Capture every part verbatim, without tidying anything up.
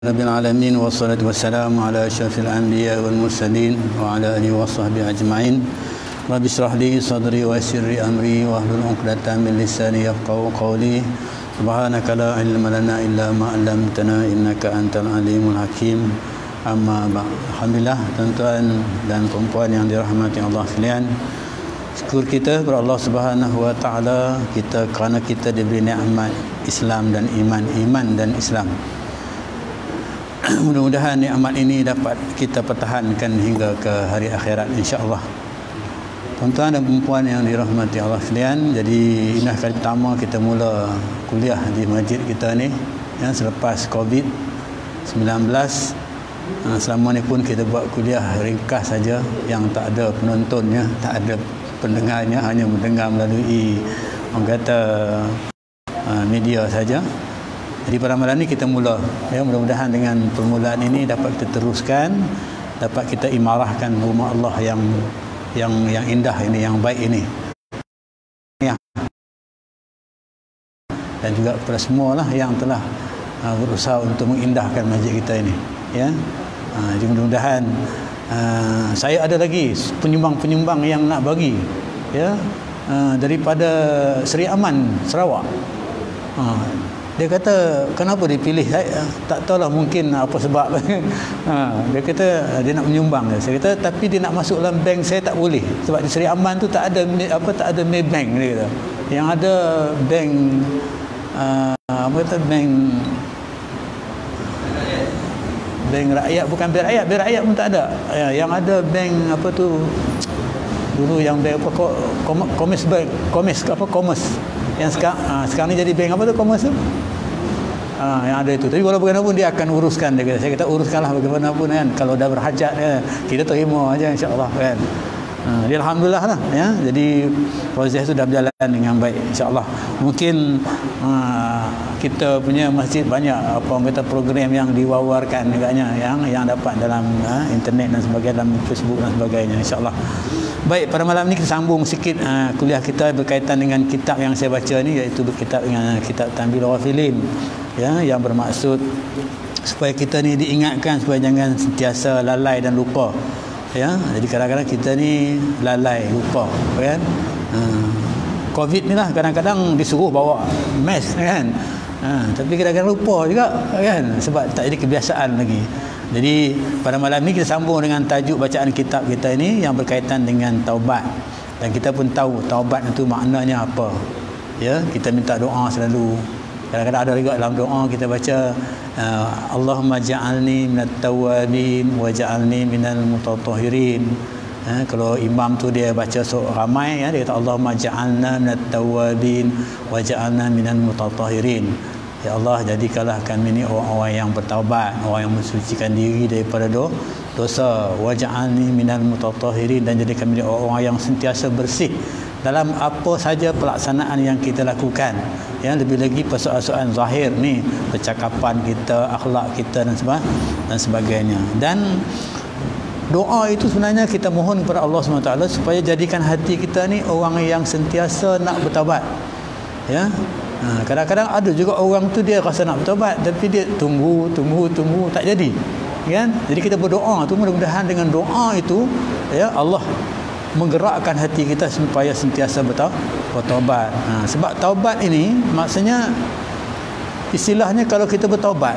Rabbil alamin wassalatu wassalamu ala asyrafil anbiya wal mursalin wa ala alihi washabbihi ajmain. Rabbi shrah li sadri wa yassir li amri wa hlul 'uqdatam min lisani yafqahu qawli. Subhanaka la ilma lana illa ma 'allamtana innaka antal alimul hakim. Amma ba'd. Alhamdulillah tuan-tuan dan puan-puan yang dirahmati Allah sekalian. Syukur kita kepada Allah Subhanahu wa taala kita kerana kita diberi nikmat Islam dan iman, iman dan Islam. Mudah-mudahan nikmat ini dapat kita pertahankan hingga ke hari akhirat insya-Allah. Tuan-tuan dan puan yang dirahmati Allah sekalian, jadi inilah kali pertama kita mula kuliah di masjid kita ni ya, selepas covid sembilan belas. Selama ni pun kita buat kuliah ringkas saja yang tak ada penontonnya, tak ada pendengarnya, hanya mendengar melalui orang kata media saja. Jadi pada malam ni kita mula ya, mudah-mudahan dengan permulaan ini dapat kita teruskan, dapat kita imarahkan rumah Allah yang yang yang indah ini, yang baik ini. Ya. Dan juga kepada semualah yang telah uh, berusaha untuk mengindahkan masjid kita ini ya. Uh, jadi mudah-mudahan uh, saya ada lagi penyumbang-penyumbang yang nak bagi ya uh, daripada Seri Aman Sarawak. Uh, Dia kata, kenapa dipilih? Saya tak tahulah, mungkin apa sebab. ha, dia kata, dia nak menyumbang. Saya kata, tapi dia nak masuk dalam bank saya tak boleh. Sebab di Seri Aman tu tak ada apa tak ada Maybank, dia kata. Yang ada bank, uh, apa kata, bank bank rakyat, bukan bank rakyat, bank rakyat pun tak ada. Ya, yang ada bank, apa tu, dulu yang bank apa, Commerce Bank, Commerce, apa, Commerce. Yang sekarang, ha, sekarang ni jadi bank apa tu, Commerce tu? Ha, yang ada itu. Tapi walau bagaimanapun dia akan uruskan. Dia kata, saya kata uruskanlah bagaimanapun kan. Kalau dah berhajat ya, kita terima aja insya-Allah kan. Ha, dia alhamdulillah lah ya. Jadi proses itu dah berjalan dengan baik insya-Allah. Mungkin ha, kita punya masjid banyak apa orang kata program yang diwawarkan agaknya yang yang dapat dalam ha, internet dan sebagainya, dalam Facebook dan sebagainya insya-Allah. Baik, pada malam ni kita sambung sikit uh, kuliah kita berkaitan dengan kitab yang saya baca ni, iaitu berkitab dengan kitab Tanbihul Ghafilin ya, yang bermaksud supaya kita ni diingatkan supaya jangan sentiasa lalai dan lupa ya. Jadi kadang-kadang kita ni lalai, lupa kan. Uh, Covid ni lah kadang-kadang disuruh bawa mask kan. Uh, tapi kadang-kadang lupa juga kan, sebab tak jadi kebiasaan lagi. Jadi pada malam ni kita sambung dengan tajuk bacaan kitab kita ini yang berkaitan dengan taubat. Dan kita pun tahu taubat itu maknanya apa. Ya, kita minta doa selalu. Kadang-kadang ada juga dalam doa kita baca uh, Allahumma ja'alni minat tawwabin wa ja'alni minal mutatahhirin. Ha, kalau imam tu dia baca surah ramai ya, dia kata Allahumma ja'alna minat tawwabin wa ja'alna minal mutatahhirin. Ya Allah, jadikanlah kami ni orang-orang yang bertaubat, orang yang mensucikan diri daripada dosa. Waj'alni minal mutatahhirin, dan jadikan kami orang-orang yang sentiasa bersih dalam apa saja pelaksanaan yang kita lakukan. Ya, lebih lagi persoalan zahir ni, percakapan kita, akhlak kita dan sebagainya dan sebagainya. Dan doa itu sebenarnya kita mohon kepada Allah subhanahu wa taala supaya jadikan hati kita ni orang yang sentiasa nak bertaubat. Ya. Ha, kadang-kadang ada juga orang tu dia rasa nak bertaubat tapi dia tunggu, tunggu, tunggu tak jadi. Kan? Jadi kita berdoa tu, mudah-mudahan dengan doa itu ya Allah menggerakkan hati kita supaya sentiasa bertaubat. Ha, sebab taubat ini maksudnya istilahnya kalau kita bertaubat,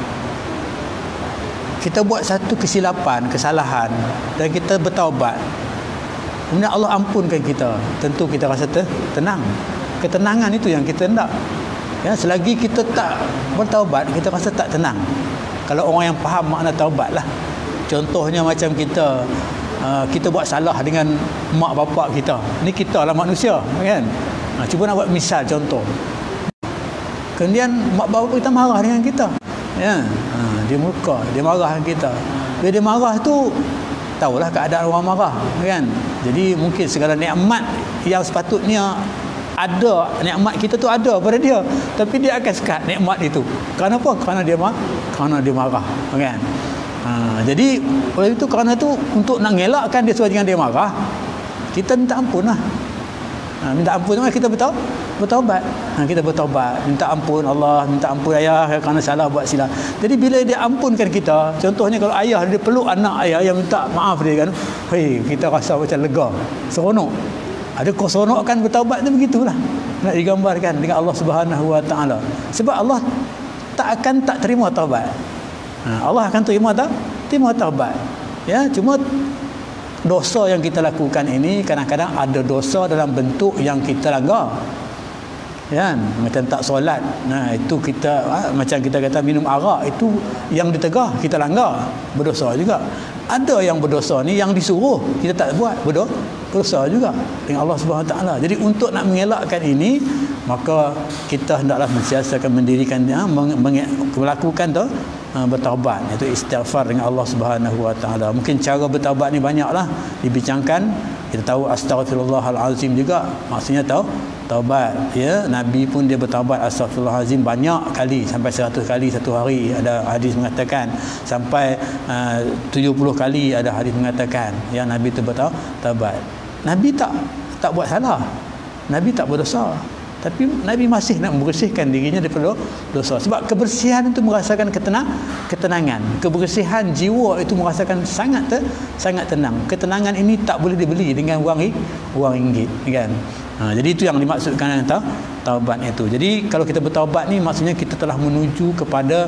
kita buat satu kesilapan, kesalahan dan kita bertaubat, kemudian Allah ampunkan kita, tentu kita rasa tenang. Ketenangan itu yang kita nak ya, selagi kita tak bertaubat kita rasa tak tenang. Kalau orang yang faham makna taubat lah, contohnya macam kita uh, kita buat salah dengan mak bapak kita, ni kita lah manusia kan. Ha, cuba nak buat misal contoh, kemudian mak bapak kita marah dengan kita ya, ha, dia murka, dia marah dengan kita. Bila dia marah tu tahulah keadaan orang marah kan. Jadi mungkin segala nikmat yang sepatutnya ada, nikmat kita tu ada pada dia, tapi dia akan sekat nikmat itu. Kenapa? Kerana dia marah, kerana dia marah kan. Ha, jadi oleh itu, kerana itu untuk nak ngelakkan dia supaya jangan dia marah, kita minta ampun lah. Ha, minta ampun tu kita bertau, bertaubat. Ha, kita bertaubat, minta ampun Allah, minta ampun ayah kerana salah buat silap. Jadi bila dia ampunkan kita, contohnya kalau ayah dia peluk anak ayah yang minta maaf dia kan, hei, kita rasa macam lega, seronok. Ada keseronokan bertaubat tu begitulah. Nak digambarkan dengan Allah Subhanahu Wa Taala. Sebab Allah tak akan tak terima taubat. Ha, Allah akan terima tak? Terima taubat. Ya, cuma dosa yang kita lakukan ini kadang-kadang ada dosa dalam bentuk yang kita langgar. Ya, macam tak solat. Nah, itu kita ha, macam kita kata minum arak, itu yang ditegah kita langgar, berdosa juga. Ada yang berdosa ni yang disuruh kita tak buat, berdosa, berdosa juga dengan Allah Subhanahu Wa Taala. Jadi untuk nak mengelakkan ini, maka kita hendaklah mensiasatkan mendirikan ha, melakukan tu ha, bertaubat, iaitu istighfar dengan Allah Subhanahu Wa Taala. Mungkin cara bertaubat ni banyaklah dibincangkan. Kita tahu astaghfirullahalazim juga, maksudnya tahu taubat, ya. Nabi pun dia bertaubat astaghfirullahalazim banyak kali, sampai seratus kali satu hari, ada hadis mengatakan, sampai uh, tujuh puluh kali ada hadis mengatakan yang Nabi tu bertaubat. Nabi tak tak buat salah, Nabi tak berdosa, tapi Nabi masih nak membersihkan dirinya daripada dosa. Sebab kebersihan itu merasakan ketenang, ketenangan. Kebersihan jiwa itu merasakan sangat te, sangat tenang. Ketenangan ini tak boleh dibeli dengan wang wang ringgit, kan? Ha, jadi itu yang dimaksudkan dengan taubat itu. Jadi kalau kita bertaubat ni maksudnya kita telah menuju kepada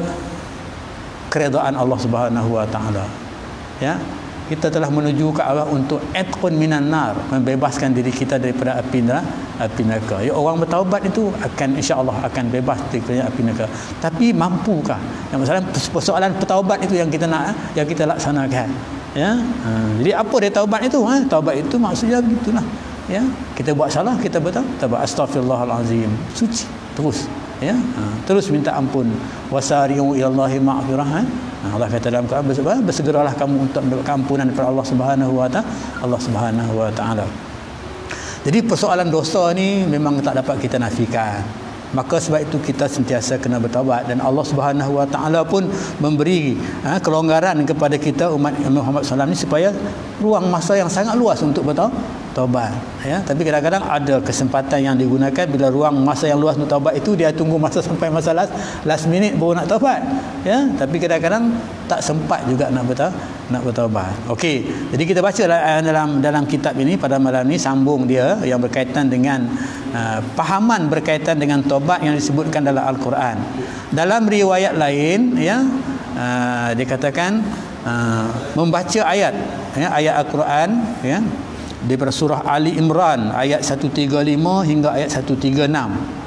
keredaan Allah Subhanahu Wa Taala. Ya. Kita telah menuju ke arah untuk atqun minan nar, membebaskan diri kita daripada api neraka, api neraka. Ya, orang bertaubat itu akan insya-Allah akan bebas daripada api neraka. Tapi mampukah? Yang masalah persoalan bertaubat itu yang kita nak, yang kita laksanakan. Ya. Ha, jadi apa dia taubat itu? Ha, taubat itu maksudnya begitulah. Ya, kita buat salah, kita bertaubat, astaghfirullahalazim, suci terus. Ya, ha, terus minta ampun. Wasari'u ilallahi maghfirah. Ha? Allah kata dalam Quran, bersegeralah kamu untuk mendapatkan ampunan daripada Allah Subhanahu Wa Taala. Allah Subhanahu Wa Taala. Jadi persoalan dosa ni memang tak dapat kita nafikan. Maka sebab itu kita sentiasa kena bertaubat, dan Allah Subhanahu Wa Taala pun memberi ha, kelonggaran kepada kita umat Muhammad sallallahu alaihi wasallam ni supaya ruang masa yang sangat luas untuk bertaubat. Ya, tapi kadang-kadang ada kesempatan yang digunakan bila ruang masa yang luas untuk taubat itu dia tunggu masa sampai masa last, last minute baru nak taubat. Ya, tapi kadang-kadang tak sempat juga nak bertaubat, nak bertaubat. Okey, jadi kita baca dalam dalam kitab ini pada malam ini, sambung dia yang berkaitan dengan uh, pahaman berkaitan dengan taubat yang disebutkan dalam Al-Quran. Dalam riwayat lain, ya, uh, dikatakan uh, membaca ayat, ya, ayat Al-Quran, ya, daripada surah Ali Imran ayat seratus tiga puluh lima hingga ayat seratus tiga puluh enam.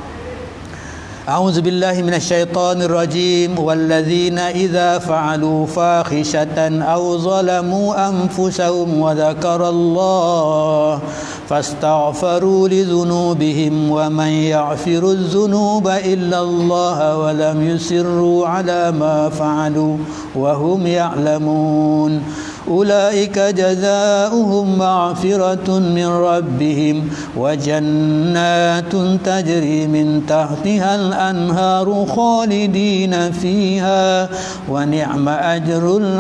A'udzubillahi minasyaitonir rajim. Wallazina idza fa'alu fakhishatan aw zalamu anfusahum wa dzakarallaha fastaghfaru lidzunubihim wa man yaghfiru dzunuba illa Allah wa lam yusirru ala ma fa'alu wa hum ya'lamun. Ulaika jazaohum maghfiratun min rabbihim wa jannatun tajri min tahtihal anharu khalidina fiha wa ni'ma ajrul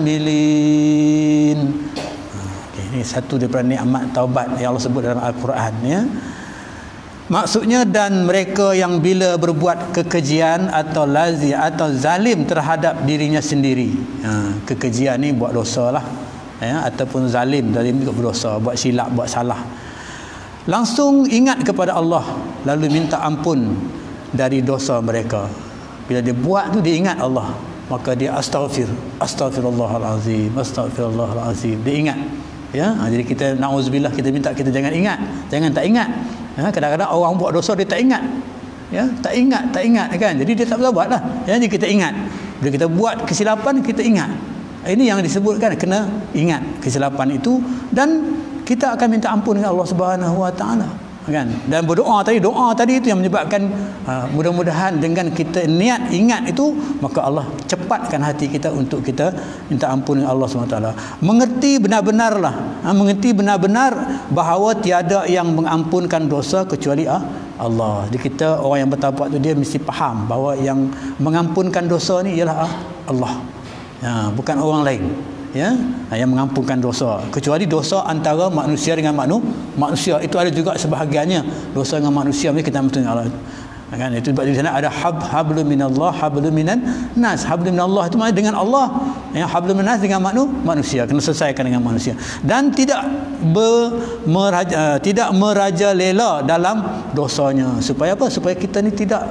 amilin. Okay, ini satu daripada nikmat taubat yang Allah sebut dalam Al-Quran, ya. Maksudnya, dan mereka yang bila berbuat kekejian atau lazi atau zalim terhadap dirinya sendiri. Ha, kekejian ni buat dosa lah, ya, ataupun zalim, zalim juga berdosa, buat silap, buat salah. Langsung ingat kepada Allah, lalu minta ampun dari dosa mereka. Bila dia buat tu dia ingat Allah, maka dia astaghfir, astaghfirullahalazim, astaghfirullahalazim. Dia ingat. Ya, ha, jadi kita nauzubillah, kita minta kita jangan ingat, jangan tak ingat. Ha, kadang-kadang orang buat dosa dia tak ingat, ya, tak ingat, tak ingat, kan? Jadi dia tak berbuat lah. Ya, jadi kita ingat. Bila kita buat kesilapan, kita ingat. Ini yang disebutkan, kena ingat kesilapan itu, dan kita akan minta ampun dengan Allah Subhanahu Wa Taala, kan? Dan berdoa tadi, doa tadi itu yang menyebabkan uh, mudah-mudahan dengan kita niat ingat itu, maka Allah cepatkan hati kita untuk kita minta ampun dengan Allah Subhanahu Wa Taala. Mengerti benar-benarlah, ha, mengerti benar-benar bahawa tiada yang mengampunkan dosa kecuali ah, Allah. Jadi kita orang yang bertaubat tu dia mesti faham bahawa yang mengampunkan dosa ni ialah ah, Allah, ha, bukan orang lain. ya, yang mengampunkan dosa, kecuali dosa antara manusia dengan maknu, manusia. Itu ada juga sebahagiannya dosa dengan manusia, kita mesti Allah. Kan itu di sana ada hab hablum minallah hablum minan nas. Hablum minallah itu maknanya dengan Allah, yang hablum minan nas dengan maknu manusia, kena selesaikan dengan manusia. Dan tidak ber, meraja, tidak merajalela dalam dosanya. Supaya apa? Supaya kita ni tidak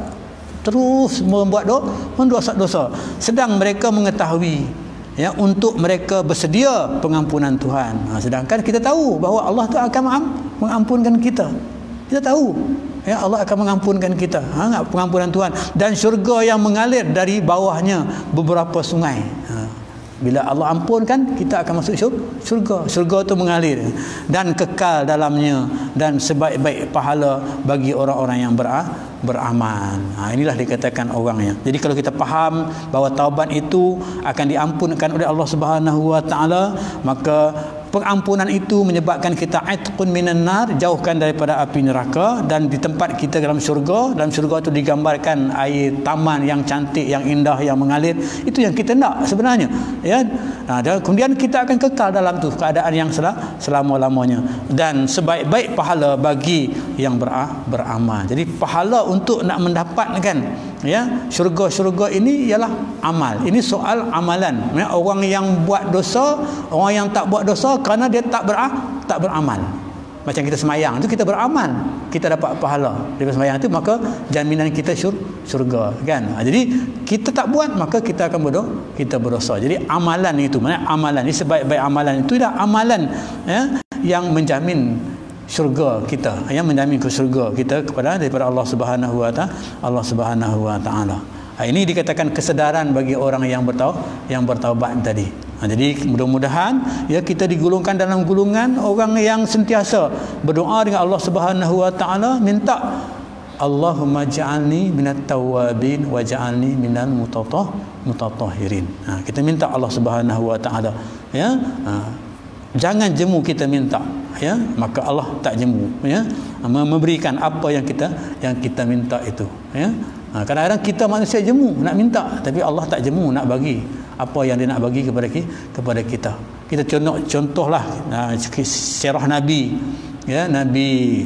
terus membuat do, mendosa dosa. Sedang mereka mengetahui, ya, untuk mereka bersedia pengampunan Tuhan. Ha, sedangkan kita tahu bahawa Allah tu akan mengampunkan kita. Kita tahu, ya, Allah akan mengampunkan kita, ha, pengampunan Tuhan, dan syurga yang mengalir dari bawahnya beberapa sungai. Ha, bila Allah ampunkan, kita akan masuk syurga. Syurga itu mengalir dan kekal dalamnya, dan sebaik-baik pahala bagi orang-orang yang ber, beramal. Ha, inilah dikatakan orangnya. Jadi kalau kita faham bahawa taubat itu akan diampunkan oleh Allah Subhanahu Wa Taala, maka pengampunan itu menyebabkan kita itqun minan nar, jauhkan daripada api neraka, dan di tempat kita dalam syurga. Dalam syurga itu digambarkan air taman yang cantik, yang indah, yang mengalir. Itu yang kita nak sebenarnya, ya. Nah, dan kemudian kita akan kekal dalam tu keadaan yang selama-lamanya, dan sebaik-baik pahala bagi yang beramal. Jadi pahala untuk nak mendapatkan, ya, syurga-syurga ini ialah amal. Ini soal amalan, ya. Orang yang buat dosa, orang yang tak buat dosa kerana dia tak ber, tak beramal. Macam kita semayang tu, kita beramal, kita dapat pahala daripada semayang tu, maka jaminan kita syur, syurga, kan. Ha, jadi kita tak buat, maka kita akan berdosa, kita berdosa. Jadi amalan itu, maknanya amalan ini, sebaik-baik amalan itu adalah amalan, ya, yang menjamin syurga kita, yang menjamin ke syurga kita kepada daripada Allah Subhanahu Wa Taala, Allah Subhanahu Wa Taala. Ha, ini dikatakan kesedaran bagi orang yang bertaubat, yang bertaubat tadi. Ha, jadi mudah-mudahan, ya, kita digolongkan dalam golongan orang yang sentiasa berdoa dengan Allah Subhanahu Wa Taala, minta Allahumma ja'alni minat tawabin wa ja'alni minal mutatah mutatahhirin. Ha, kita minta Allah Subhanahu Wa Taala, ya. Ha, jangan jemu kita minta, ya, maka Allah tak jemu, ya, memberikan apa yang kita yang kita minta itu, ya. Ha, kadang-kadang kita manusia jemu nak minta, tapi Allah tak jemu nak bagi apa yang dia nak bagi kepada kepada kita. Kita contoh contohlah uh, sirah Nabi, ya, Nabi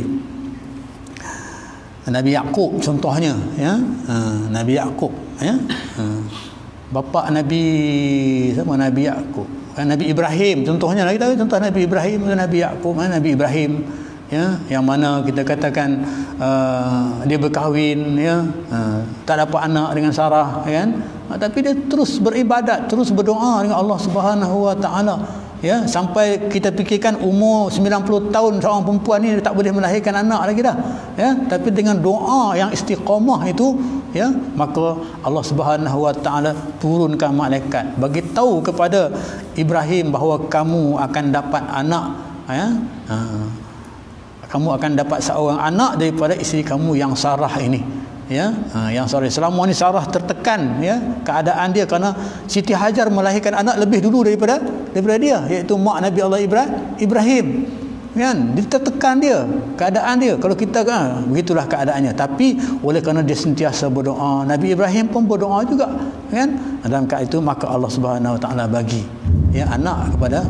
Nabi Yaqub contohnya, ya, uh, Nabi Yaqub, ya, uh, bapa Nabi sama Nabi Yaqub, kan, Nabi Ibrahim contohnya, kita tahu contoh Nabi Ibrahim, Nabi Yaqub, kan, Nabi Ibrahim, ya, yang mana kita katakan uh, dia berkahwin, ya, uh, tak dapat anak dengan Sarah, kan, uh, tapi dia terus beribadat, terus berdoa dengan Allah Subhanahu Wa Taala, ya, sampai kita fikirkan umur sembilan puluh tahun seorang perempuan ni tak boleh melahirkan anak lagi dah, ya, tapi dengan doa yang istiqamah itu, ya, maka Allah Subhanahu Wa Taala turunkan malaikat bagi tahu kepada Ibrahim bahawa kamu akan dapat anak, ya, uh, kamu akan dapat seorang anak daripada isteri kamu yang Sarah ini, ya, ha, yang Sarah. Selama ni Sarah tertekan, ya, keadaan dia kerana Siti Hajar melahirkan anak lebih dulu daripada daripada dia, iaitu mak Nabi Allah Ibrahim, kan. Dia tertekan dia, keadaan dia. Kalau kita, kan, begitulah keadaannya. Tapi oleh kerana dia sentiasa berdoa, Nabi Ibrahim pun berdoa juga, kan. Dalam keadaan itu maka Allah Subhanahu Wa Taala bagi, ya, anak kepada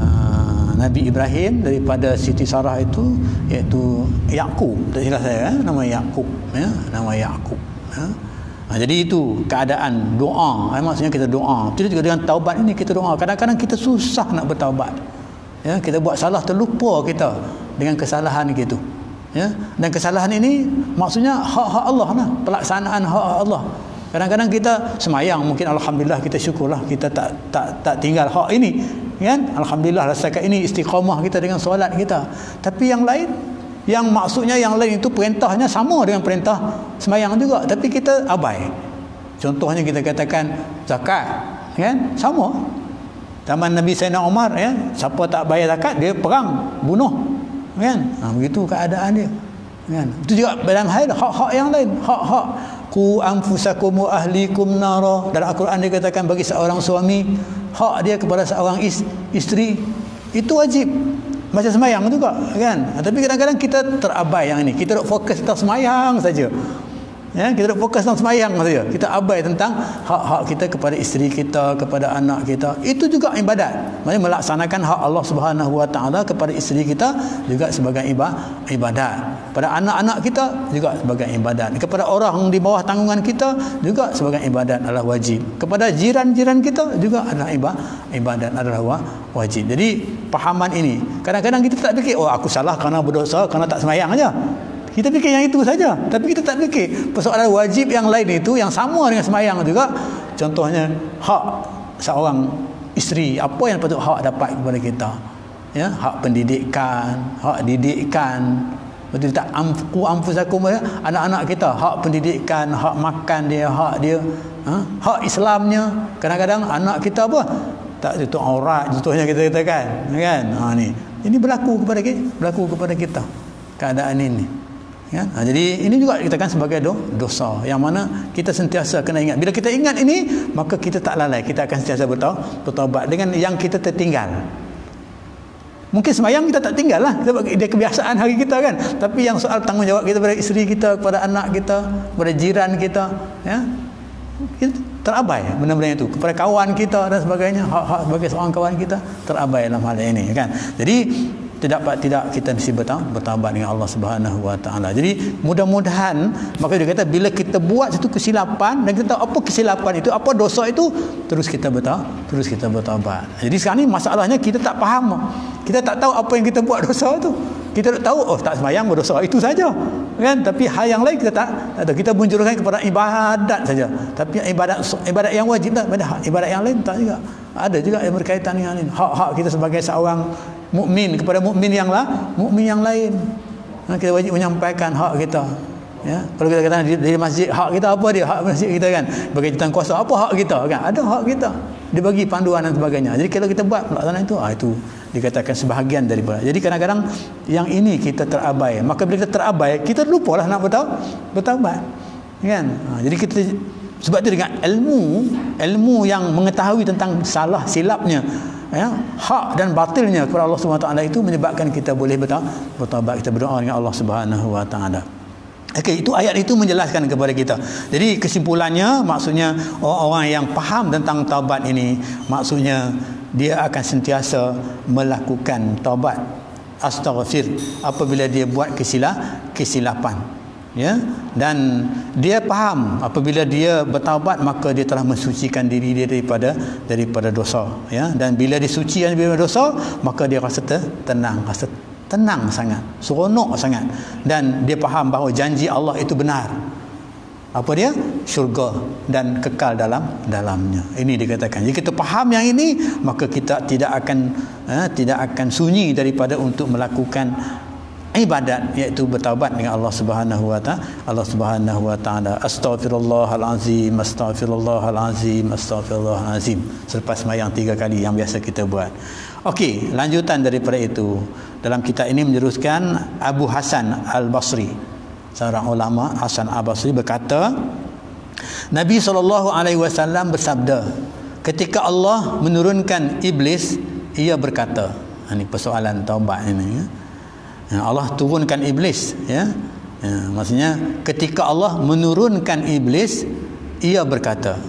Nabi Ibrahim daripada Siti Sarah itu, iaitu Yaqub. Tak silap saya, kan? Nama Yaqub, ya, nama Yaqub, ya. Ha, jadi itu keadaan doa, eh, maksudnya kita doa. Itu juga dengan taubat ini kita doa. Kadang-kadang kita susah nak bertaubat, ya, kita buat salah, terlupa kita dengan kesalahan gitu, ya. Dan kesalahan ini maksudnya hak-hak Allah lah, pelaksanaan hak-hak Allah. Kadang-kadang kita semayang, mungkin alhamdulillah, kita syukurlah kita tak tak tak tinggal hak ini, kan. Alhamdulillah rasakan ini istiqamah kita dengan solat kita. Tapi yang lain, yang maksudnya yang lain itu perintahnya sama dengan perintah semayang juga, tapi kita abai. Contohnya kita katakan zakat, kan, sama. Zaman Nabi Sayyidina Umar, ya, siapa tak bayar zakat dia perang, bunuh, kan. Ha, begitu keadaan dia, kan. Itu juga dalam hal hak-hak yang lain, hak-hak ku anfusakum wa ahlikum nara. Dalam Al-Quran dia katakan bagi seorang suami, hak dia kepada seorang isteri itu wajib, macam semayang juga, kan. Tapi kadang-kadang kita terabai yang ini, kita duk fokus tentang semayang saja, Ya, kita duk fokus tentang sembahyang saja. Kita abai tentang hak-hak kita kepada isteri kita, kepada anak kita. Itu juga ibadat. Maksudnya melaksanakan hak Allah Subhanahu Wa Taala kepada isteri kita juga sebagai ibadat. Pada anak-anak kita juga sebagai ibadat. Kepada orang di bawah tanggungan kita juga sebagai ibadat adalah wajib. Kepada jiran-jiran kita juga adalah ibadat adalah wajib. Jadi pahaman ini. Kadang-kadang kita tak fikir, oh aku salah kerana berdosa, kerana tak sembahyang aja. Kita fikir yang itu saja, tapi kita tak fikir persoalan wajib yang lain itu yang sama dengan sembahyang juga. Contohnya hak seorang isteri, apa yang patut hak dapat kepada kita? Ya, hak pendidikan, hak didikan. Betul tak? Amfu amfusakum ya, anak-anak kita, hak pendidikan, hak makan dia, hak dia, ha? Hak Islamnya. Kadang-kadang anak kita apa? Tak tutup aurat, contohnya kita katakan, kan? Ha ni. Ini berlaku kepada kita, berlaku kepada kita keadaan ini. Ya, ha, jadi ini juga dikatakan sebagai do, dosa yang mana kita sentiasa kena ingat. Bila kita ingat ini, maka kita tak lalai, kita akan sentiasa bertaubat dengan yang kita tertinggal. Mungkin sembahyang kita tak tinggal lah, sebab dia kebiasaan hari kita kan. Tapi yang soal tanggungjawab kita kepada isteri kita, kepada anak kita, kepada jiran kita, ya, kita terabai benda-benda itu. Kepada kawan kita dan sebagainya, hak-hak sebagai seorang kawan kita terabai dalam hal ini kan. Jadi tidak tidak kita mesti bertaubat dengan Allah Subhanahu Wa Taala. Jadi mudah-mudahan, maka dia kata bila kita buat satu kesilapan dan kita tahu apa kesilapan itu, apa dosa itu, terus kita bertaubat, terus kita bertaubat. Jadi sekarang ni masalahnya kita tak faham. Kita tak tahu apa yang kita buat dosa itu. Kita tak tahu, oh tak sembahyang berdosa, itu saja. Kan? Tapi hal yang lain kita tak, tak tahu. Kita menjuruskan kepada ibadat saja. Tapi ibadat ibadat yang wajib tak, ibadat yang lain tak juga. Ada juga yang berkaitan dengan ini. Hak-hak kita sebagai seorang mukmin kepada mukmin yang lah, mukmin yang lain. Kita wajib menyampaikan hak kita. Ya, kalau kita kata di, di masjid, hak kita apa dia? Hak masjid kita kan. Bagi tentang kuasa, apa hak kita kan? Ada hak kita. Dibagi panduan dan sebagainya. Jadi kalau kita buat pelaksanaan itu, ah itu dikatakan sebahagian daripada. Jadi kadang-kadang yang ini kita terabai. Maka bila kita terabai, kita lupalah nak bertaubat. Bertaubat. Kan? Ha, jadi kita, sebab itu dengan ilmu, ilmu yang mengetahui tentang salah silapnya, ya, hak dan batilnya kepada Allah Subhanahu Wa Taala itu menyebabkan kita boleh bertaubat, kita berdoa dengan Allah Subhanahu Wa Taala. Okey, itu ayat itu menjelaskan kepada kita. Jadi kesimpulannya, maksudnya orang-orang yang faham tentang taubat ini, maksudnya dia akan sentiasa melakukan taubat, astaghfir, apabila dia buat kesilah, kesilapan. Ya, dan dia faham apabila dia bertaubat, maka dia telah mensucikan diri dia daripada daripada dosa, ya. Dan bila disucikan daripada dosa, maka dia rasa tenang, rasa tenang sangat, seronok sangat, dan dia faham bahawa janji Allah itu benar. Apa dia? Syurga dan kekal dalam dalamnya. Ini dikatakan. Jika kita faham yang ini, maka kita tidak akan eh, tidak akan sunyi daripada untuk melakukan ibadat, iaitu bertaubat dengan Allah Subhanahu Wa Taala. Allah Subhanahu Wa Taala. Astaghfirullahalazim, astaghfirullahalazim, astaghfirullahalazim. Selepas sembahyang tiga kali yang biasa kita buat. Okey, lanjutan daripada itu. Dalam kitab ini meneruskan Abu Hasan Al-Basri, seorang ulama Hasan Al-Basri berkata, Nabi sallallahu alaihi wasallam bersabda, ketika Allah menurunkan iblis, ia berkata, ini persoalan taubat ini, ya. Allah turunkan iblis, ya. Ya, maksudnya ketika Allah menurunkan iblis, ia berkata,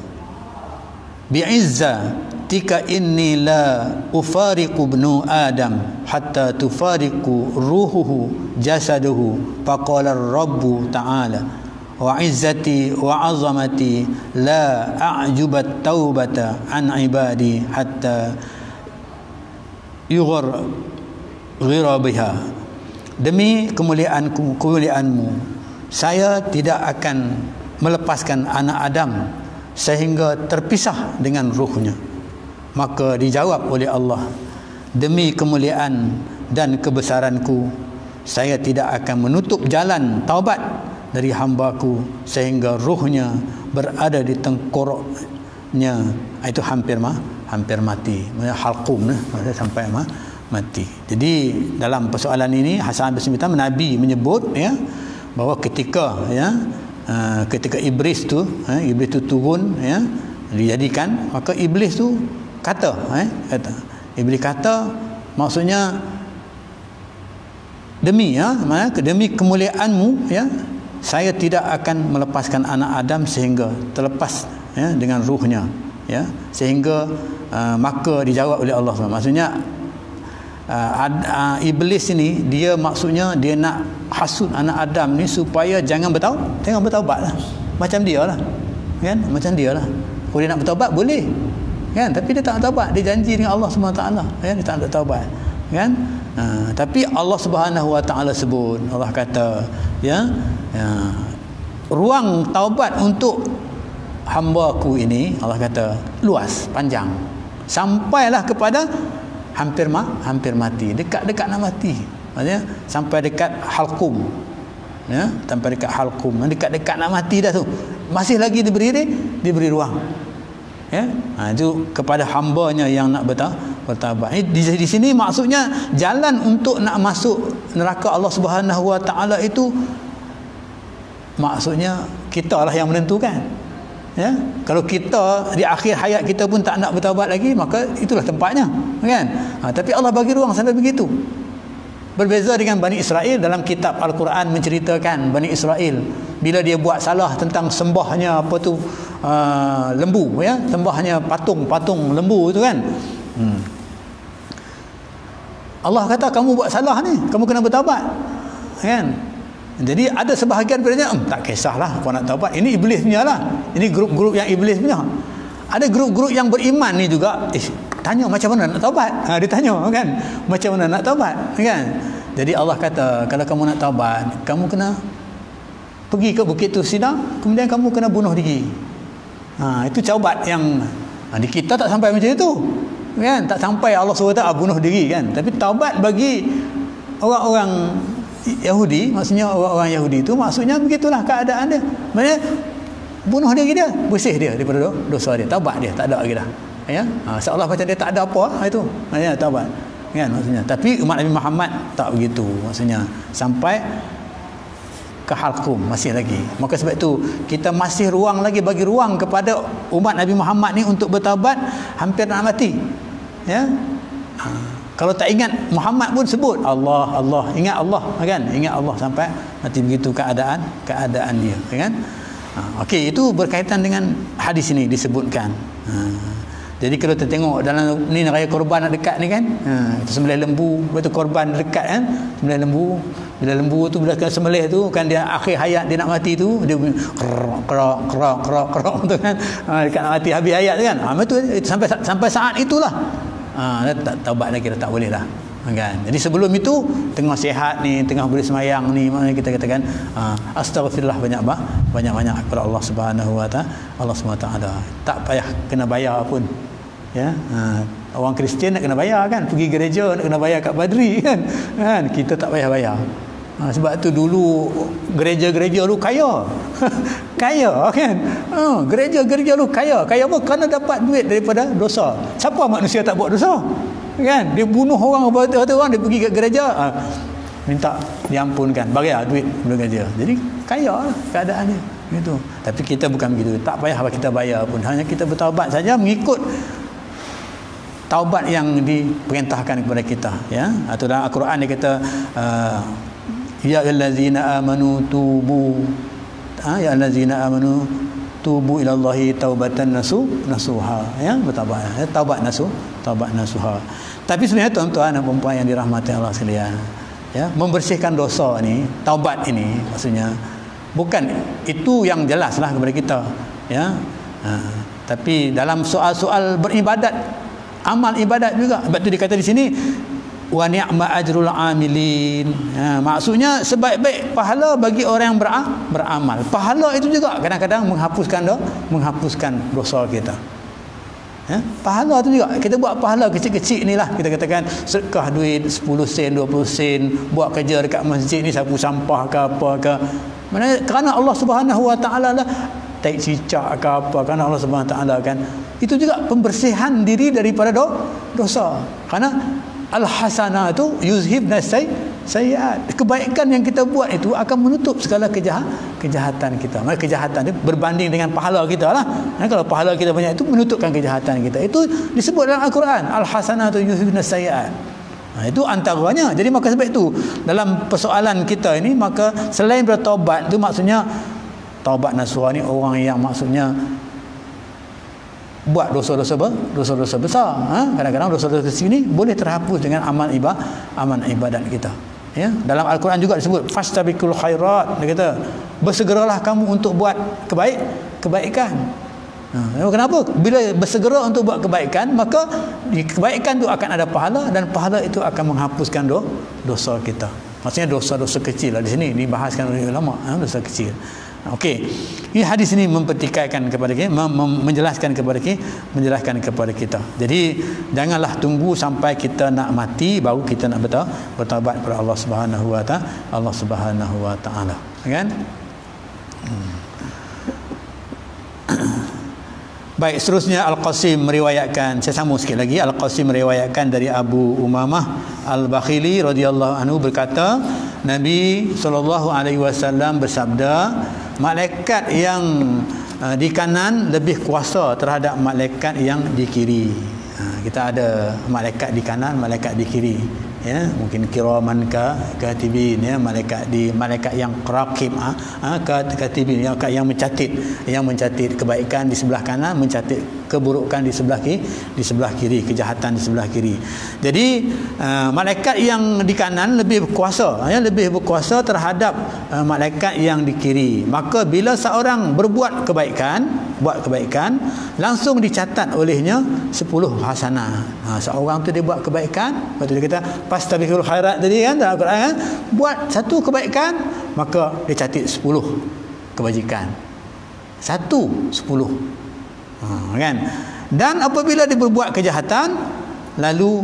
bi'izza tika inni la ufariqu ibnu adam hatta tufariqu ruhuhu jasaduhu, faqala ar-rabbu ta'ala wa izzati wa azamati la a'jubat taubata an ibadi hatta yughar ghira biha. Demi kemuliaanku, kemuliaanmu, saya tidak akan melepaskan anak Adam sehingga terpisah dengan ruhnya. Maka dijawab oleh Allah, demi kemuliaan dan kebesaranku, saya tidak akan menutup jalan taubat dari hambaku sehingga ruhnya berada di tengkoraknya. Itu hampir mah, hampir mati. Halqum nah, sampai mah mati. Jadi dalam persoalan ini Hasan bin Sabit, Nabi menyebut, ya, bahawa ketika, ya, uh, ketika iblis tu, uh, iblis tu turun, ya, dijadikan, maka iblis tu kata, eh, kata, iblis kata, maksudnya demi, ya, demi kemuliaanmu, ya, saya tidak akan melepaskan anak Adam sehingga terlepas ya, dengan ruhnya ya, sehingga uh, maka dijawab oleh Allah. Maksudnya uh, ad, uh, iblis ini dia maksudnya dia nak hasut anak Adam ni supaya jangan bertaubat, jangan bertaubatlah. Macam dia lah. Kan? Macam dia lah. Kalau dia nak bertaubat boleh. Kan? Tapi dia tak nak taubat. Dia janji dengan Allah Subhanahu Wa Taala, ya, dia tak nak taubat. Kan? Uh, tapi Allah Subhanahu Wa Taala sebut, Allah kata ya, ya ruang taubat untuk hamba-Ku ini, Allah kata luas, panjang, sampailah kepada hampir ma, hampir mati, dekat-dekat nak mati. Maksudnya sampai dekat halqum, ya, sampai dekat halqum, dekat-dekat nak mati dah tu, masih lagi diberi diberi ruang, ya. Ha, itu kepada hamba-Nya yang nak bertaubat. Di, di sini maksudnya jalan untuk nak masuk neraka Allah Subhanahu Wa Taala itu maksudnya kita lah yang menentukan. Ya, kalau kita di akhir hayat kita pun tak nak bertaubat lagi, maka itulah tempatnya, kan? Ha, tapi Allah bagi ruang sampai begitu. Berbeza dengan Bani Israel, dalam kitab Al-Quran menceritakan Bani Israel bila dia buat salah tentang sembahnya apa tu uh, lembu, ya, sembahnya patung-patung lembu itu kan. Hmm. Allah kata kamu buat salah ni, kamu kena bertaubat, kan? Jadi ada sebahagian daripadanya, ehm, tak kisahlah kau nak taubat, ini iblis punya lah, ini grup-grup yang iblis punya. Ada grup-grup yang beriman ni juga, eh, tanya macam mana nak taubat. Ha, dia tanya kan, macam mana nak taubat, kan? Jadi Allah kata kalau kamu nak taubat, kamu kena pergi ke Bukit Tursina, kemudian kamu kena bunuh diri. Ha, itu taubat yang ha, di kita tak sampai macam itu, kan? Tak sampai Allah suruh tak bunuh diri, kan? Tapi taubat bagi orang-orang Yahudi, maksudnya orang-orang Yahudi itu maksudnya begitulah keadaan dia. Maksudnya bunuh diri dia, bersih dia daripada dosa dia, taubat dia, tak ada lagi dah. Ya, ha, seolah macam dia tak ada apa, ha, itu maksudnya taubat, kan, maksudnya. Tapi umat Nabi Muhammad tak begitu, maksudnya sampai ke halqum masih lagi. Maka sebab itu kita masih ruang lagi, bagi ruang kepada umat Nabi Muhammad ni untuk bertaubat hampir nak mati, ya. Ha, kalau tak ingat Muhammad pun sebut Allah, Allah, ingat Allah, kan, ingat Allah sampai mati, begitu keadaan keadaan dia, kan. Ha, okey, itu berkaitan dengan hadis ini disebutkan. Ha, jadi kalau kita tengok dalam ni raya korban nak dekat ni kan, ha, kita sembelih lembu, lepas tu korban dekat kan, sembelih lembu, bila lembu tu bila kena sembelih tu kan, dia akhir hayat dia nak mati tu, dia kerak kerak kerak kerak kerak tu kan, ha, dekat nak mati habis hayat tu kan, ha, betul, sampai sampai saat itulah, ha, tak taubat lagi dah, tak boleh dah, kan. Jadi sebelum itu tengah sihat ni, tengah boleh semayang ni, maknanya kita katakan uh, astaghfirullah banyak-banyak banyak-banyak kepada Allah Subhanahu Wa Taala, Allah Subhanahu Wa Taala. Tak payah kena bayar pun, ya. Uh, orang Kristian nak kena bayar, kan, pergi gereja nak kena bayar kat padri, kan, kan, kita tak payah bayar. Uh, sebab tu dulu gereja-gereja lu kaya kaya, kan. Uh, gereja-gereja lu kaya kaya apa? Kerana dapat duit daripada dosa. Siapa manusia tak buat dosa, kan? Dia bunuh orang, kata orang, dia pergi ke gereja, ha, minta diampunkan, bayar duit dari gereja. Jadi kaya lah keadaan dia gitu. Tapi kita bukan begitu, tak payah kita bayar pun, hanya kita bertaubat saja mengikut taubat yang diperintahkan kepada kita, ya. Atau dalam Al-Quran dia kata uh, ya allazina amanu tubu, ha, ya allazina amanu tubu ilallahi taubatan nasu nasuha, ya, bertaubat, ya, taubat nasu taubat nasuha. Tapi sebenarnya tuan-tuan dan puan yang dirahmati Allah sekalian, ya, membersihkan dosa ni, taubat ini maksudnya bukan itu yang jelaslah kepada kita, ya. Ha, tapi dalam soal-soal beribadat, amal ibadat juga, sebab tu dikata di sini wa ni'ma ajrul amilin. Ha, maksudnya sebaik-baik pahala bagi orang yang beramal. Pahala itu juga kadang-kadang menghapuskan do, menghapuskan dosa kita. Ya, pahala tu juga, kita buat pahala kecil-kecil ni lah, kita katakan sedekah duit sepuluh sen, dua puluh sen, buat kerja dekat masjid ni, sapu sampah ke apa ke, mana kerana Allah Subhanahu Wa Taala lah, taik cicak ke apa, kerana Allah Subhanahu Wa Taala, kan, itu juga pembersihan diri daripada do, dosa. Kerana al-hasanah tu yuzhibna sayyi'at, kebaikan yang kita buat itu akan menutup segala kejahat, kejahatan kita. Maka kejahatan itu berbanding dengan pahala kita lah. Nah, kalau pahala kita banyak itu menutupkan kejahatan kita. Itu disebut dalam Al-Quran, al-hasanah tu yuzhibna sayyi'at. Ha, Ha, itu antaranya. Jadi maka sebab itu dalam persoalan kita ini, maka selain bertaubat itu maksudnya taubat nasuha ni orang yang maksudnya buat dosa-dosa ber, dosa-dosa besar. Ha? Kadang-kadang dosa-dosa kecil ni boleh terhapus dengan amal ibadah, amal ibadat kita. Ya, dalam Al-Quran juga disebut fastabiqul khairat. Dia kata bersegeralah kamu untuk buat kebaik kebaikan. Ha, kenapa? Bila bersegera untuk buat kebaikan, maka di kebaikan itu akan ada pahala, dan pahala itu akan menghapuskan do, dosa kita. Maksudnya dosa-dosa kecil lah di sini dibahaskan oleh ulama, ha, dosa kecil. Okey. Ini hadis ini mempertikaikan kepada kita, mem, mem, menjelaskan kepada kita, menjelaskan kepada kita. Jadi janganlah tunggu sampai kita nak mati baru kita nak bertaubat, bertaubat kepada Allah Subhanahu wa taala, Allah Subhanahu wa taala. Kan? Hmm. Baik, seterusnya Al-Qasim meriwayatkan, saya sambung sikit lagi. Al-Qasim meriwayatkan dari Abu Umamah Al-Bakhili radhiyallahu anhu berkata, Nabi sallallahu alaihi wasallam bersabda, malaikat yang uh, di kanan lebih kuasa terhadap malaikat yang di kiri. Ha, kita ada malaikat di kanan, malaikat di kiri. Ya, mungkin kiraman ka katibin, ya, malaikat di malaikat yang raqib, ha, ha katibin yang yang mencatat, yang mencatat kebaikan di sebelah kanan, mencatat keburukan di sebelah kiri, di sebelah kiri, kejahatan di sebelah kiri. Jadi uh, malaikat yang di kanan lebih berkuasa, ya, lebih berkuasa terhadap uh, malaikat yang di kiri. Maka bila seorang berbuat kebaikan, buat kebaikan, langsung dicatat olehnya sepuluh hasanah. Ha, seorang tu dia buat kebaikan, lepas tu dia kata fastabiqul khairat tadi kan dalam Al-Quran kan, buat satu kebaikan maka dia catat sepuluh kebajikan. Satu sepuluh. Ha, kan? Dan apabila dia berbuat kejahatan, lalu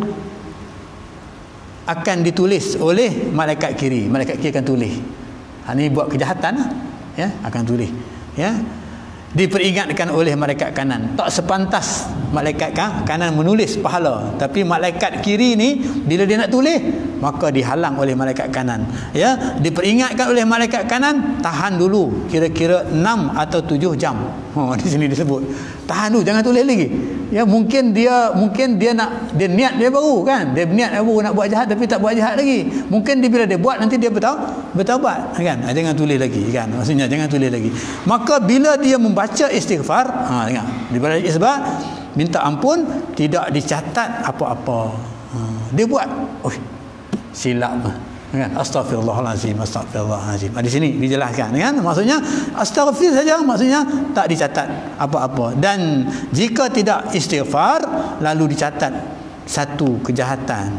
akan ditulis oleh malaikat kiri. Malaikat kiri akan tulis. Ha, ni buat kejahatan lah, ya, akan tulis. Ya. Diperingatkan oleh malaikat kanan. Tak sepantas malaikat kanan menulis pahala, tapi malaikat kiri ni bila dia nak tulis, maka dihalang oleh malaikat kanan. Ya, diperingatkan oleh malaikat kanan, tahan dulu kira-kira enam atau tujuh jam. Oh, di sini disebut tahan dulu, jangan tulis lagi. Ya, mungkin dia mungkin dia nak dia niat dia baru kan, dia niat baru nak buat jahat tapi tak buat jahat lagi. Mungkin dia bila dia buat nanti dia bertaubat, bertaubat kan. Jangan tulis lagi kan. Maksudnya jangan tulis lagi. Maka bila dia membaca istighfar, ha, dengar, bila istighfar minta ampun, tidak dicatat apa-apa. Ha, dia buat, oh, silap kan, astaghfirullahalazim, astaghfirullahalazim. Di sini dijelaskan kan, maksudnya astaghfir saja, maksudnya tak dicatat apa-apa. Dan jika tidak istighfar lalu dicatat satu kejahatan,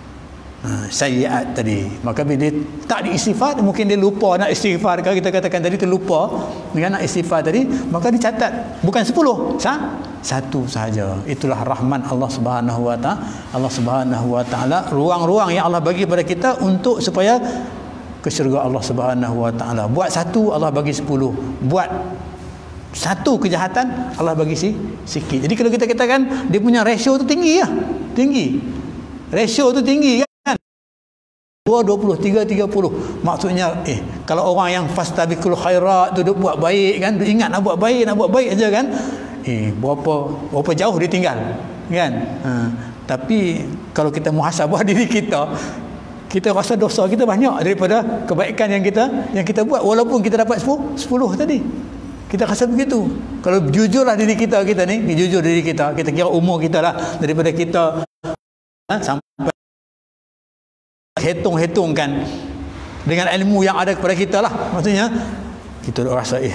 ha, sayyiat tadi, maka bila dia tak diistighfar, mungkin dia lupa nak istighfar, kalau kita katakan tadi terlupa dengan nak istighfar tadi, maka dicatat bukan sepuluh, sah? Satu sahaja. Itulah rahmat Allah Subhanahu wa taala. Allah Subhanahu wa taala, ruang-ruang yang Allah bagi pada kita untuk supaya ke syurga Allah Subhanahu wa taala. Buat satu, Allah bagi sepuluh. Buat satu kejahatan, Allah bagi si sikit. Jadi kalau kita katakan dia punya ratio tu tinggi ya. Tinggi. Ratio tu tinggi kan. dua, dua puluh, tiga, tiga puluh. Maksudnya eh kalau orang yang fastabiqul khairat tu duk buat baik kan, duk ingat nak buat baik, nak buat baik aja kan. Eh, berapa berapa jauh dia tinggal kan. Ha, tapi kalau kita muhasabah diri kita, kita rasa dosa kita banyak daripada kebaikan yang kita yang kita buat, walaupun kita dapat sepuluh tadi. Kita rasa begitu. Kalau jujurlah diri kita kita ni, jujur diri kita, kita kira umur kita lah daripada kita ha, sampai hitung-hitungkan dengan ilmu yang ada kepada kita lah, maksudnya kita rasa eh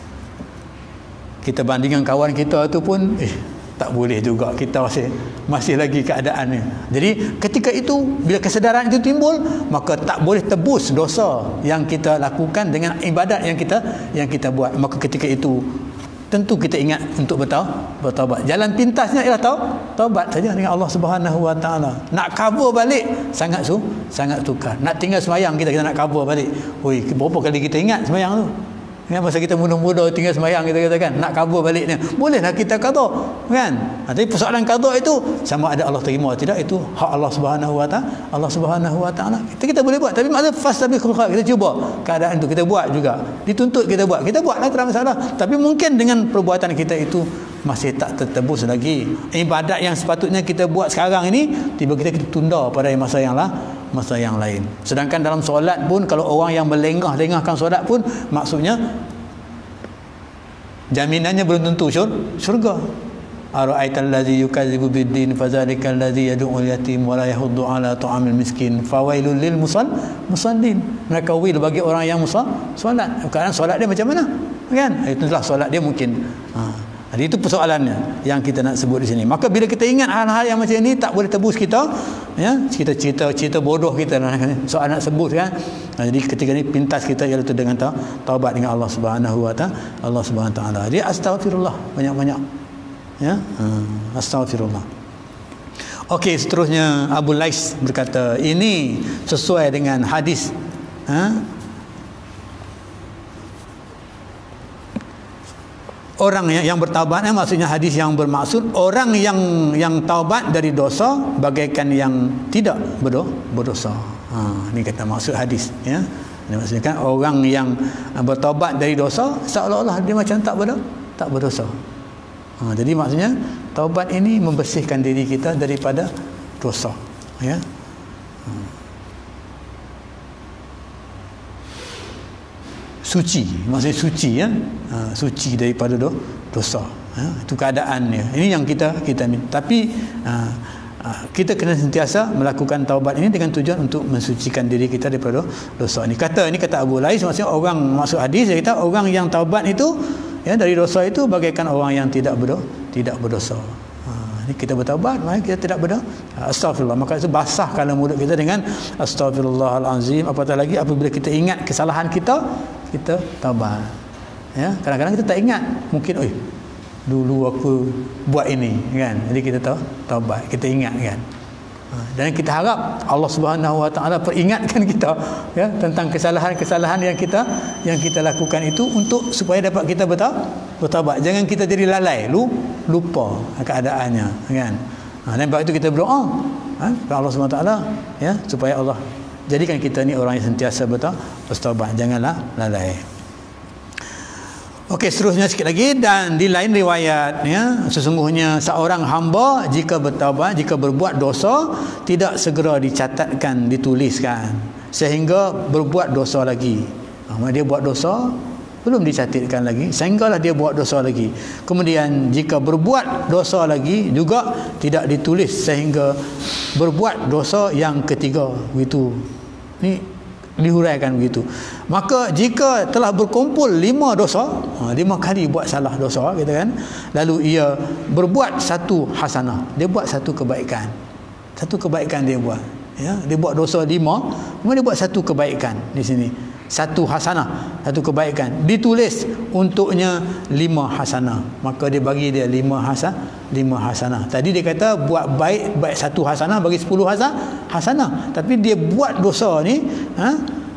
kita bandingkan kawan kita tu pun eh tak boleh juga, kita masih masih lagi keadaannya. Jadi ketika itu bila kesedaran itu timbul, maka tak boleh tebus dosa yang kita lakukan dengan ibadat yang kita yang kita buat. Maka ketika itu tentu kita ingat untuk bertaubat. Jalan pintasnya ialah tau, taubat saja dengan Allah Subhanahu wa taala. Nak cover balik sangat su, sangat sukar. Nak tinggal sembahyang kita kita nak cover balik. Oi, berapa kali kita ingat sembahyang tu? Ya, masa kita muda-muda tinggal sembahyang kita katakan nak kabur baliknya, bolehlah kita qada kan. Ha, tapi persoalan qada itu sama ada Allah terima atau tidak, itu hak Allah Subhanahu wa taala. Allah Subhanahu wa taala. Kita kita boleh buat, tapi maksud fastabiqul khairat, kita cuba keadaan itu kita buat juga. Dituntut kita buat, kita buatlah, tak ada masalah. Tapi mungkin dengan perbuatan kita itu masih tak tertebus lagi. Ibadat yang sepatutnya kita buat sekarang ini tiba-tiba kita tunda pada masa yang lah masa yang lain. Sedangkan dalam solat pun, kalau orang yang melengah-lengahkan solat pun, maksudnya jaminannya belum tentu syurga. Ara'aital ladzi yukadzibu bid-din fadzalikal ladzi yad'ul yatim wa la yahuddu 'ala ta'amil miskin fawailul lil musallin. Mereka wil bagi orang yang solat. Sekarang solat dia macam mana? Kan? Itulah solat dia mungkin. Ha. Jadi itu persoalannya yang kita nak sebut di sini. Maka bila kita ingat hal-hal yang macam ini, tak boleh tebus kita, ya, kita cerita cerita bodoh kita soal nak sebut kan. Jadi ketika ni pintas kita iaitu dengan taubat dengan Allah Subhanahu wa taala. Allah Subhanahu wa taala. Dia astaghfirullah banyak-banyak. Ya, hmm, astaghfirullah. Okey, seterusnya Abu Lais berkata, ini sesuai dengan hadis, ha? Orang yang, yang bertaubat, eh, maksudnya hadis yang bermaksud orang yang yang taubat dari dosa bagaikan yang tidak berdo, berdosa. Ha, ini kata maksud hadis, ya. Ini maksudnya kan orang yang bertaubat dari dosa seolah-olah dia macam tak berdosa, tak berdosa. Ha, jadi maksudnya taubat ini membersihkan diri kita daripada dosa, ya. Hmm. Suci, maksudnya suci, ya. Ha, suci daripada do, dosa. Ya. Itu keadaannya. Ini yang kita kita minta. Tapi ha, ha, kita kena sentiasa melakukan taubat ini dengan tujuan untuk mensucikan diri kita daripada dosa ini. Kata ini kata Abu Lais, maksudnya orang, maksud hadis dia kata orang yang taubat itu, ya, dari dosa itu bagaikan orang yang tidak berdosa, tidak berdosa. Ha, ini kita bertaubat, maka kita tidak berdosa. Astagfirullah. Maka itu basahkanlah mulut kita dengan astagfirullahalazim. Apatah lagi apabila kita ingat kesalahan kita, kita taubat. Ya, kadang-kadang kita tak ingat. Mungkin, oi, dulu aku buat ini, kan. Jadi kita tahu taubat, kita ingat, kan. Dan kita harap Allah Subhanahu wa taala peringatkan kita, ya, tentang kesalahan-kesalahan yang kita yang kita lakukan itu, untuk supaya dapat kita bertaubat. Jangan kita jadi lalai, lu lupa keadaannya, kan. Ha, dan sebab itu kita berdoa, ha, Allah Subhanahu wa taala, ya, supaya Allah jadikan kita ni orang yang sentiasa bertaubat, janganlah lalai. Okey, seterusnya sikit lagi. Dan di lain riwayat, ya, sesungguhnya seorang hamba jika bertaubat, jika berbuat dosa, tidak segera dicatatkan, dituliskan, sehingga berbuat dosa lagi. Ha, dia buat dosa, belum dicatatkan lagi, sehinggalah dia buat dosa lagi. Kemudian jika berbuat dosa lagi juga tidak ditulis, sehingga berbuat dosa yang ketiga. Begitu. Ni dihuraikan begitu. Maka jika telah berkumpul lima dosa, lima kali buat salah dosa, kita kan, lalu ia berbuat satu hasanah, dia buat satu kebaikan, satu kebaikan dia buat, ya, dia buat dosa lima, kemudian dia buat satu kebaikan di sini, satu hasanah, satu kebaikan, ditulis untuknya lima hasanah, maka dia bagi dia lima hasanah, lima hasanah. Tadi dia kata buat baik, baik satu hasanah bagi sepuluh hasanah, hasanah. Tapi dia buat dosa ni, ha,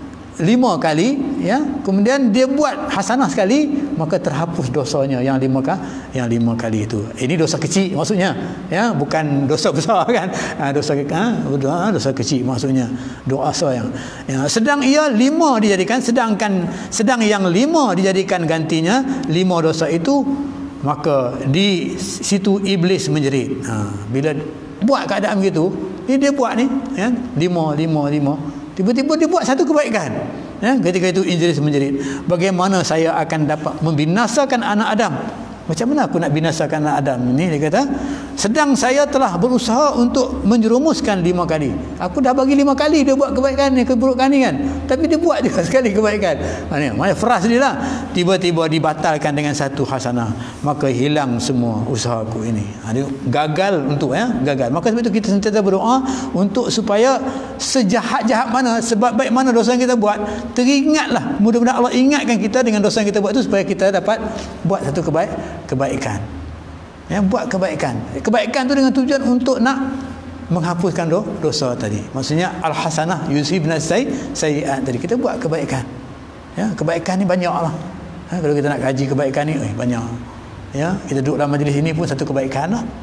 lima kali, ya, kemudian dia buat hasanah sekali, maka terhapus dosanya yang lima kali, yang lima kali itu. Ini dosa kecil maksudnya, ya, bukan dosa besar, kan. Ha, dosa ha, dosa kecil maksudnya, doa yang, ya, sedang ia lima dijadikan, sedangkan sedang yang lima dijadikan gantinya lima dosa itu, maka di situ iblis menjerit. Ha, bila buat keadaan begitu, ni dia buat ni, ya, lima, lima, lima. Tiba-tiba dia buat satu kebaikan. Ya, ketika itu iblis menjerit, bagaimana saya akan dapat membinasakan anak Adam? Macam mana aku nak binasakan anak Adam? Ini dia kata, sedang saya telah berusaha untuk menjerumuskan lima kali. Aku dah bagi lima kali dia buat kebaikan ni, keburukan ni, kan. Tapi dia buat juga sekali kebaikan. Mana mana frust dia lah. Tiba-tiba dibatalkan dengan satu hasanah. Maka hilang semua usahaku ini. Ha, dia gagal untuk, ya, gagal. Maka sebab itu kita sentiasa berdoa untuk supaya sejahat-jahat mana, sebab baik mana dosa yang kita buat, teringatlah. Mudah-mudahan Allah ingatkan kita dengan dosa yang kita buat itu, supaya kita dapat buat satu kebaik, kebaikan. Ya, buat kebaikan. Kebaikan tu dengan tujuan untuk nak menghapuskan do, dosa tadi. Maksudnya al-hasanah yusibna sayyi'at tadi. Kita buat kebaikan. Ya, kebaikan ni banyaklah. Ha, kalau kita nak kaji kebaikan ni, eh, banyak. Ya, kita duduk dalam majlis ini pun satu kebaikan lah.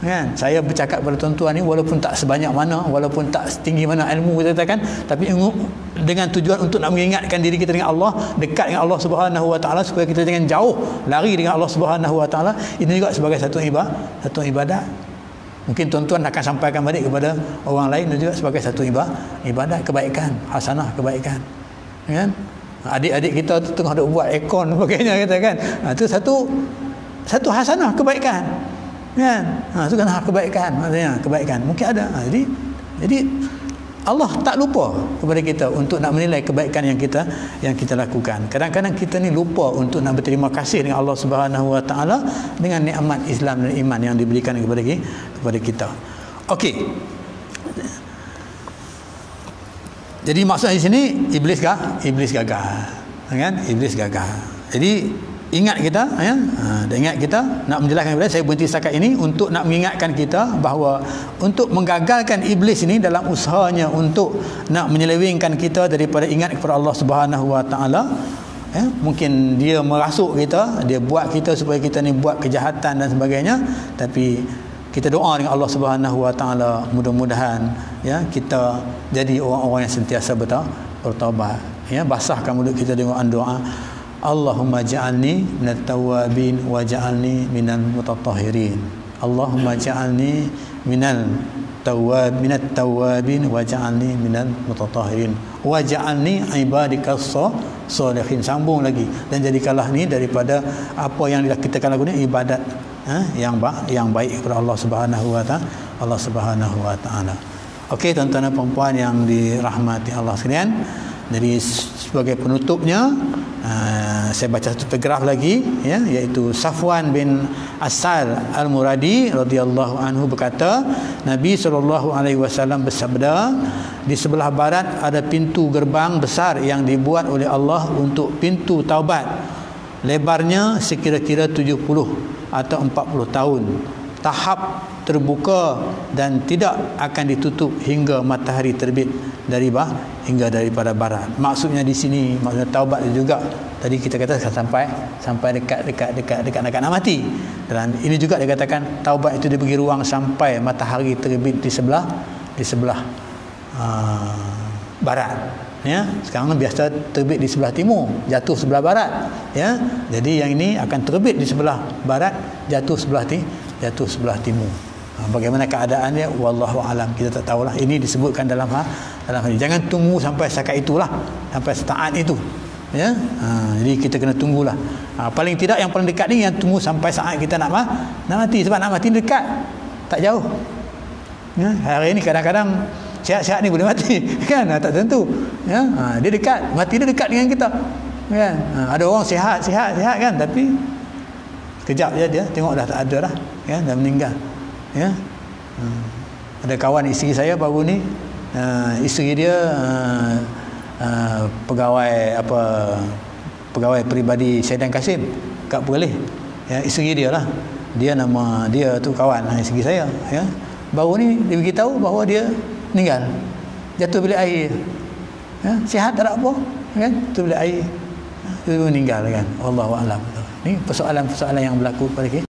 kan. Saya bercakap kepada tuan-tuan ni walaupun tak sebanyak mana, walaupun tak setinggi mana ilmu kita katakan, tapi dengan tujuan untuk nak mengingatkan diri kita dengan Allah, dekat dengan Allah Subhanahu Wa Taala, supaya kita jangan jauh lari dengan Allah Subhanahu Wa Taala. Ini juga sebagai satu ibadah, satu ibadat. Mungkin tuan-tuan akan sampaikan balik kepada orang lain juga sebagai satu ibadah, ibadat, kebaikan, hasanah, kebaikan, kan. Adik-adik kita tu tengah duk buat aircon sebagainya, kata kan, ha, itu satu satu hasanah, kebaikan, kan. Ha, itu kan kebaikan, maksudnya kebaikan mungkin ada. Ha, jadi jadi Allah tak lupa kepada kita untuk nak menilai kebaikan yang kita yang kita lakukan. Kadang-kadang kita ni lupa untuk nak berterima kasih dengan Allah Subhanahu Wa Taala dengan nikmat Islam dan iman yang diberikan kepada kepada kita. Okey. Jadi maksudnya di sini iblis gah, iblis gagal. Kan? Iblis gagal. Jadi ingat kita, ya, dan ingat kita nak menjelaskan kepada saya berhenti setakat ini untuk nak mengingatkan kita bahawa untuk menggagalkan iblis ini dalam usahanya untuk nak menyelewengkan kita daripada ingat kepada Allah Subhanahu Wa Taala, ya, mungkin dia merasuk kita, dia buat kita supaya kita ni buat kejahatan dan sebagainya, tapi kita doa dengan Allah Subhanahu Wa Taala, mudah-mudahan ya kita jadi orang-orang yang sentiasa bertaubat, ya, basahkan mulut kita dengan doa, Allahumma ja'alni minat tawabin wa ja'alni minal mutatahhirin. Allahumma ja'alni minal tawab minat tawabin wa ja'alni minal mutatahhirin wa ja'alni ibadikas sholihin. Sambung lagi, dan jadikanlah ni daripada apa yang kita akan lakukan ibadat, ha, yang ba yang baik kepada Allah Subhanahu Wa Taala, Allah Subhanahu Wa Taala. Okey, tuan-tuan dan puan yang dirahmati Allah sekalian, jadi sebagai penutupnya, Uh, saya baca satu paragraf lagi, ya, iaitu Safwan bin Asal Al-Muradi radhiyallahu anhu berkata, Nabi sallallahu alaihi wasallam bersabda, di sebelah barat ada pintu gerbang besar yang dibuat oleh Allah untuk pintu taubat. Lebarnya sekira-kira tujuh puluh atau empat puluh tahun. Tahap terbuka dan tidak akan ditutup hingga matahari terbit dari bah hingga daripada barat. Maksudnya di sini, maksudnya taubat juga tadi kita kata sampai sampai dekat dekat dekat dekat dekat nak mati. Dan ini juga dikatakan taubat itu diberi ruang sampai matahari terbit di sebelah di sebelah uh, barat. Ya, sekarang biasa terbit di sebelah timur, jatuh sebelah barat. Ya, jadi yang ini akan terbit di sebelah barat, jatuh sebelah ti, jatuh sebelah timur. Bagaimana keadaannya wallahu alam, kita tak tahulah. Ini disebutkan dalam ha, dalam hadis. Jangan tunggu sampai setakat itulah, sampai setaat itu, ya. Ha, jadi kita kena tunggulah. Ha, paling tidak yang paling dekat ni yang tunggu sampai saat kita nak mah, nak mati, sebab nak mati dekat, tak jauh. Ya, hari ini kadang-kadang sihat-sihat ni boleh mati, kan? Ha, tak tentu. Ya, ha, dia dekat, mati dia dekat dengan kita. Kan? Ha, ada orang sihat, sihat, sihat kan, tapi kejap je dia tengok dah tak ada dah, kan? Dah meninggal. Ya, hmm. Ada kawan isteri saya baru ni, uh, isteri dia uh, uh, pegawai apa pegawai peribadi Syaidan Kasim kat Perlis. Ya, isteri dia lah, dia nama dia tu kawan isteri saya. Ya, baru ni dia beritahu bahawa dia meninggal, jatuh bilik air. Ya, sihat tak ada apa, kan? Jatuh bilik air, dia meninggal, kan? Wallahu a'lam. Ni persoalan-persoalan yang berlaku pada kita.